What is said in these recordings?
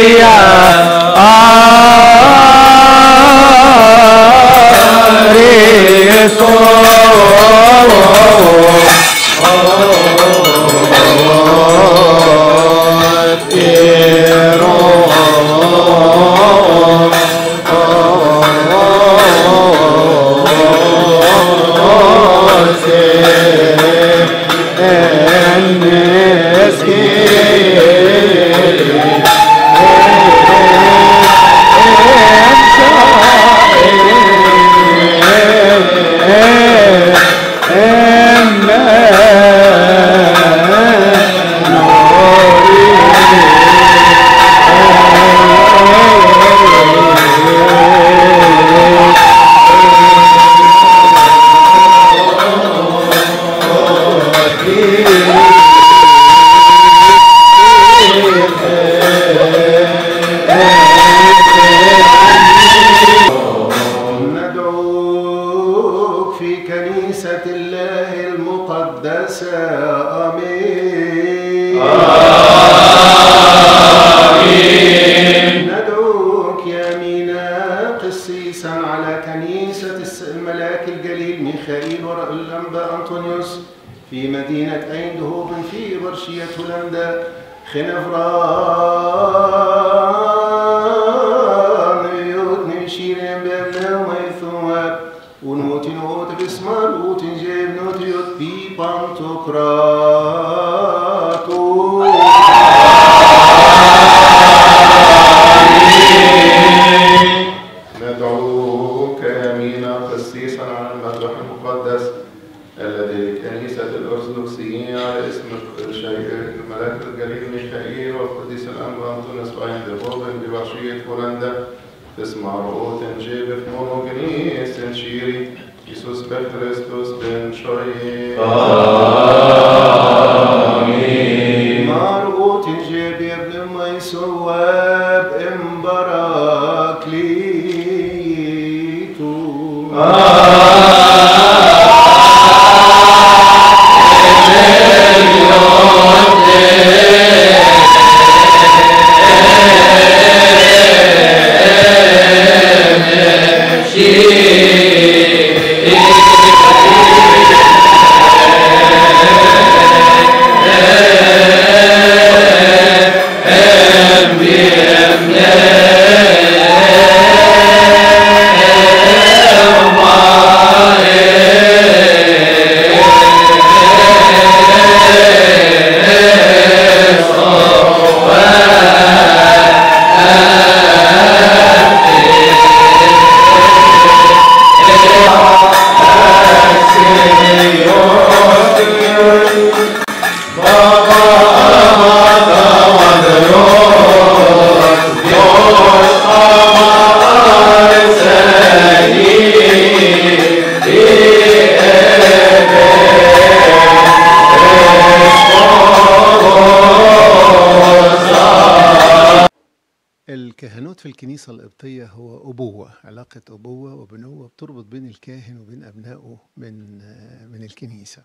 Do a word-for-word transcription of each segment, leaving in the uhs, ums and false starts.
الكهنوت في الكنيسة القبطية هو أبوة، علاقة أبوة وبنوة بتربط بين الكاهن وبين أبنائه من من الكنيسة.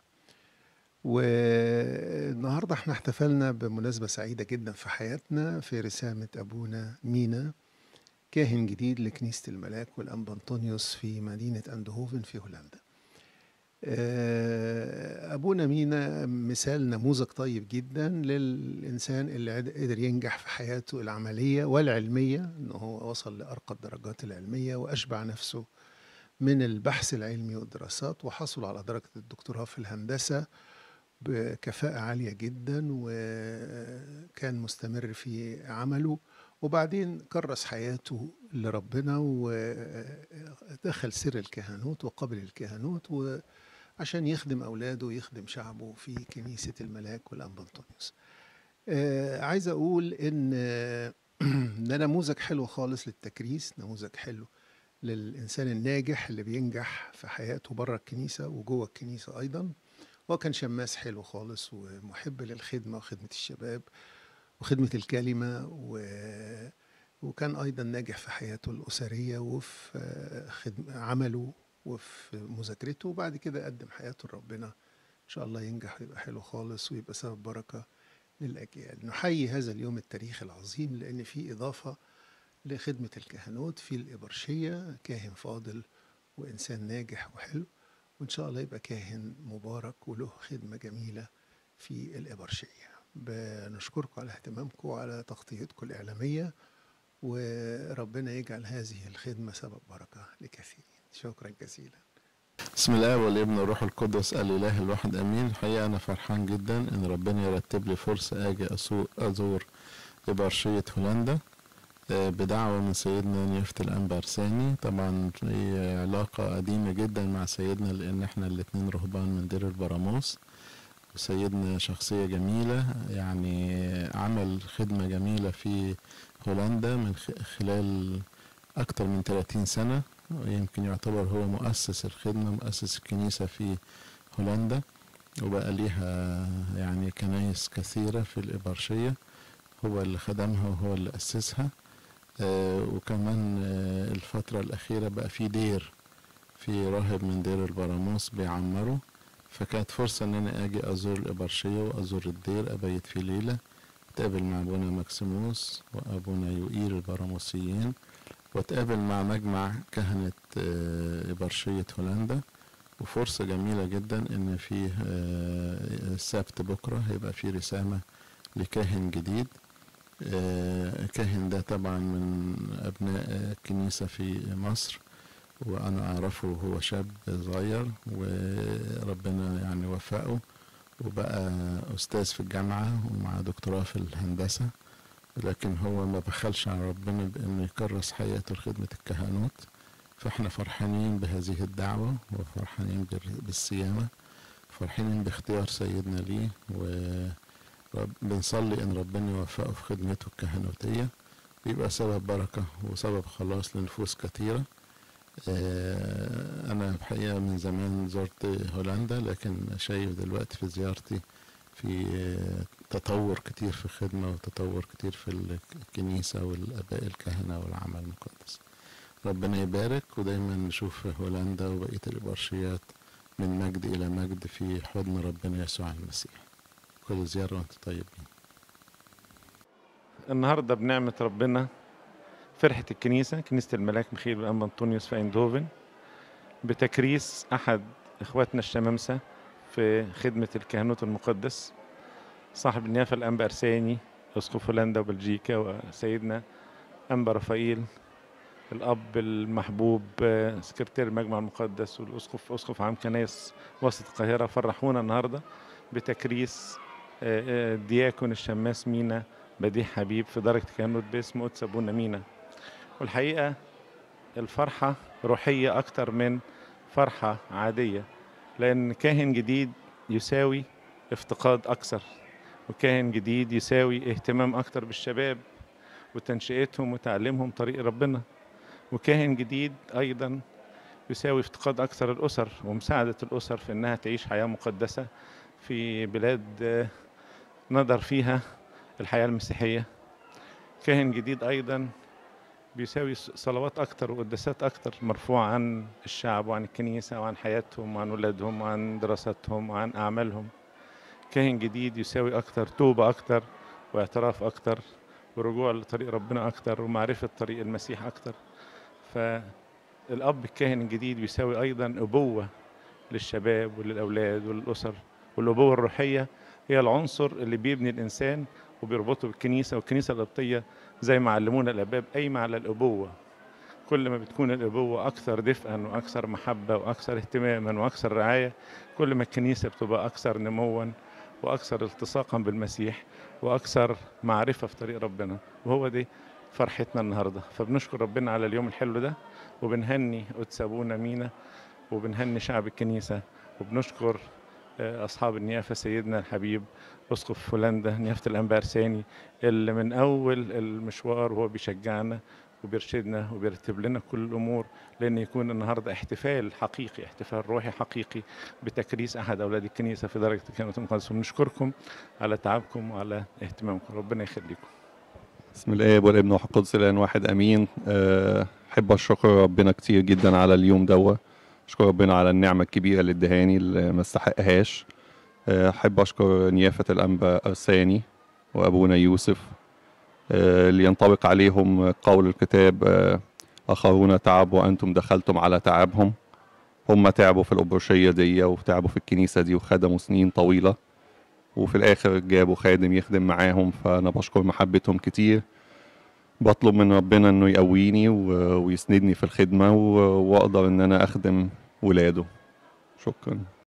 والنهاردة احنا احتفلنا بمناسبة سعيدة جدا في حياتنا في رسامة أبونا مينا، كاهن جديد لكنيسة الملاك والأنبا أنطونيوس في مدينة أندهوفن في هولندا. أبونا مينا مثال نموذج طيب جدا للإنسان اللي قدر ينجح في حياته العملية والعلمية، إنه هو وصل لأرقى الدرجات العلمية وأشبع نفسه من البحث العلمي والدراسات، وحصل على درجة الدكتوراه في الهندسة بكفاءة عالية جدا، وكان مستمر في عمله. وبعدين كرس حياته لربنا ودخل سر الكهنوت وقبل الكهنوت عشان يخدم أولاده ويخدم شعبه في كنيسة الملاك والأنبا أنطونيوس. آه عايز أقول إن ده نموذج حلو خالص للتكريس، نموذج حلو للإنسان الناجح اللي بينجح في حياته بره الكنيسة وجوه الكنيسة أيضا. هو كان شماس حلو خالص ومحب للخدمة وخدمة الشباب وخدمة الكلمة، و... وكان أيضا ناجح في حياته الأسرية وفي خدمة عمله وفي مذاكرته، وبعد كده قدم حياته لربنا. إن شاء الله ينجح ويبقى حلو خالص ويبقى سبب بركة للأجيال. نحيي هذا اليوم التاريخي العظيم لأن فيه إضافة لخدمة الكهنوت في الإبرشية، كاهن فاضل وإنسان ناجح وحلو، وإن شاء الله يبقى كاهن مبارك وله خدمة جميلة في الإبرشية. بنشكركم على اهتمامكم وعلى تغطيتكم الإعلامية، وربنا يجعل هذه الخدمة سبب بركة لكثيرين. شكرا جزيلا. بسم الله والابن والروح القدس الإله الواحد أمين. الحقيقة أنا فرحان جدا إن ربنا يرتب لي فرصة أجي أزور إبرشية هولندا بدعوة من سيدنا نيافة الأنبا أرساني. طبعا هي علاقة قديمة جدا مع سيدنا لأن احنا الاتنين رهبان من دير البراموس، وسيدنا شخصية جميلة، يعني عمل خدمة جميلة في هولندا من خلال أكتر من ثلاثين سنة، ويمكن يعتبر هو مؤسس الخدمة، مؤسس الكنيسة في هولندا، وبقى ليها يعني كنايس كثيرة في الإبرشية، هو اللي خدمها وهو اللي أسسها. آه وكمان آه الفترة الأخيرة بقى في دير، في راهب من دير البراموس بيعمره، فكانت فرصة ان انا اجي ازور الإبرشية وازور الدير، ابيت في ليلة، اتقابل مع ابونا ماكسيموس وابونا يوئيل البراموسيين، واتقابل مع مجمع كهنة آه إبرشية هولندا. وفرصة جميلة جدا ان في آه السبت بكرة هيبقى في رسامة لكاهن جديد. الكاهن ده طبعا من أبناء الكنيسة في مصر، وأنا أعرفه وهو شاب صغير، وربنا يعني وفقه وبقى أستاذ في الجامعة ومع دكتوراه في الهندسة، لكن هو ما بخلش عن ربنا بأنه يكرس حياته لخدمة الكهنوت. فإحنا فرحانين بهذه الدعوة وفرحانين بالصيانة، فرحانين باختيار سيدنا ليه، و بنصلي ان ربنا يوفقه في خدمته الكهنوتية، بيبقى سبب بركة وسبب خلاص لنفوس كثيرة. انا الحقيقة من زمان زرت هولندا، لكن شايف دلوقتي في زيارتي في تطور كتير في الخدمة وتطور كتير في الكنيسة والاباء الكهنة والعمل المقدس. ربنا يبارك، ودايما نشوف هولندا وبقية الإبرشيات من مجد الى مجد في حضن ربنا يسوع المسيح. كل زيارة وانت طيبين. النهاردة بنعمة ربنا فرحة الكنيسة، كنيسة الملاك ميخائيل والأنبا أنطونيوس في أيندهوفن، بتكريس أحد إخواتنا الشمامسة في خدمة الكهنوت المقدس، صاحب النيافة الأنبا أرساني أسقف هولندا وبلجيكا، وسيدنا أنبا رفائيل الأب المحبوب سكرتير المجمع المقدس والأسقف أسقف عام كنايس وسط القاهرة. فرحونا النهاردة بتكريس الدياكون الشماس مينا بديع حبيب في درجة كهنوت باسم قدس أبونا مينا. والحقيقة الفرحة روحية أكتر من فرحة عادية، لأن كاهن جديد يساوي افتقاد أكثر، وكاهن جديد يساوي اهتمام أكتر بالشباب وتنشئتهم وتعليمهم طريق ربنا، وكاهن جديد أيضا يساوي افتقاد أكثر الأسر ومساعدة الأسر في أنها تعيش حياة مقدسة في بلاد نظر فيها الحياة المسيحية. كاهن جديد أيضا بيساوي صلوات أكتر وقداسات أكتر مرفوعة عن الشعب وعن الكنيسة وعن حياتهم وعن أولادهم وعن دراستهم وعن أعمالهم. كاهن جديد يساوي أكتر توبة أكتر واعتراف أكتر ورجوع لطريق ربنا أكتر ومعرفة طريق المسيح أكتر. فالأب الكاهن الجديد بيساوي أيضا أبوة للشباب وللأولاد وللأسر، والأبوة الروحية هي العنصر اللي بيبني الإنسان وبيربطه بالكنيسة، والكنيسة القبطية زي ما علمونا الآباء قايمة على الأبوة. كل ما بتكون الأبوة أكثر دفئا وأكثر محبة وأكثر اهتماما وأكثر رعاية، كل ما الكنيسة بتبقى أكثر نموا وأكثر التصاقا بالمسيح وأكثر معرفة في طريق ربنا. وهو دي فرحتنا النهاردة. فبنشكر ربنا على اليوم الحلو ده، وبنهني قدس أبونا مينا، وبنهني شعب الكنيسة، وبنشكر أصحاب النيافة سيدنا الحبيب أسقف هولندا نيافة الأنبا أرساني، اللي من أول المشوار وهو بيشجعنا وبيرشدنا وبيرتب لنا كل الأمور، لأن يكون النهاردة احتفال حقيقي، احتفال روحي حقيقي بتكريس أحد أولاد الكنيسة في درجة الكهنوت المقدس. ونشكركم على تعبكم وعلى اهتمامكم، ربنا يخليكم. بسم الآب والابن والروح القدس الآن واحد أمين. أحب أشكر ربنا كتير جدا على اليوم دوت، أشكر ربنا على النعمة الكبيرة اللي ادهاني اللي ما استحقهاش. أحب أشكر نيافة الأنبا أرساني وأبونا يوسف، آه، اللي ينطبق عليهم قول الكتاب آه، آخرون تعبوا وأنتم دخلتم على تعبهم. هم تعبوا في الأبرشية دي وتعبوا في الكنيسة دي وخدموا سنين طويلة، وفي الآخر جابوا خادم يخدم معاهم. فأنا بشكر محبتهم كتير. بطلب من ربنا إنه يقويني و- ويسندني في الخدمة و- وأقدر إن أنا أخدم ولاده. شكرا.